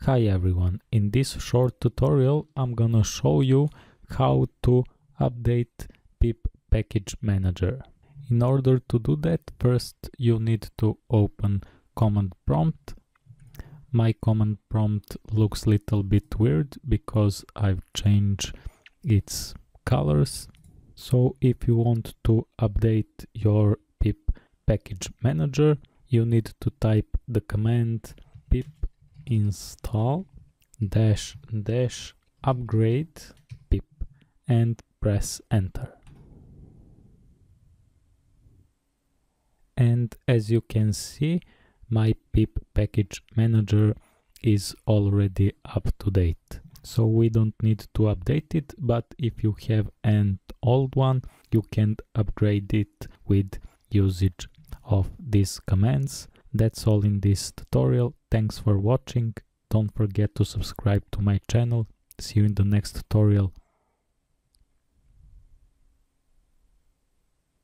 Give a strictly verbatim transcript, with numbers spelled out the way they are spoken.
Hi everyone, in this short tutorial I'm gonna show you how to update pip package manager. In order to do that, first you need to open command prompt. My command prompt looks a little bit weird because I've changed its colors. So if you want to update your pip package manager, you need to type the command pip install dash dash upgrade pip and press enter. And as you can see, my pip package manager is already up to date. So we don't need to update it, but if you have an old one, you can upgrade it with usage of these commands. That's all in this tutorial. Thanks for watching. Don't forget to subscribe to my channel. See you in the next tutorial.